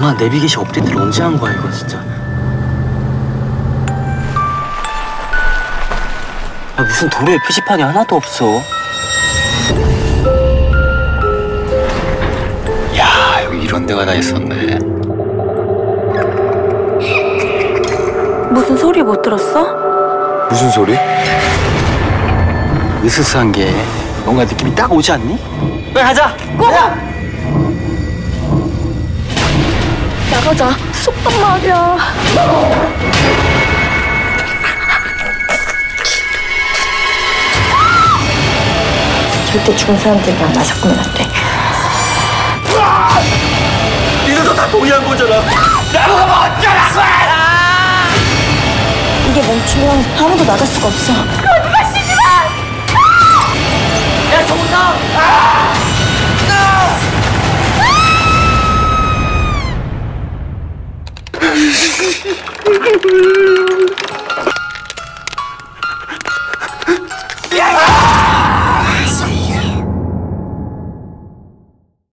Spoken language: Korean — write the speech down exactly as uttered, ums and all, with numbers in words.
엄마 내비게이션 업데이트를 언제 한 거야 이거 진짜. 아, 무슨 도로에 표지판이 하나도 없어. 야, 여기 이런 데가 다 있었네. 무슨 소리 못 들었어? 무슨 소리? 으스스한 게 뭔가 느낌이 딱 오지 않니? 빨리 가자! 고! 나가자. 무섭단 말이야. 절대 죽은 사람들이랑 나 섞으면 안 돼. 니들도 다 동의한 거잖아. 나보고 뭐 어쩌라고! 이게 멈추면 아무도 나갈 수가 없어. 거짓말 치지 마! 야, 정우성! 아! 아!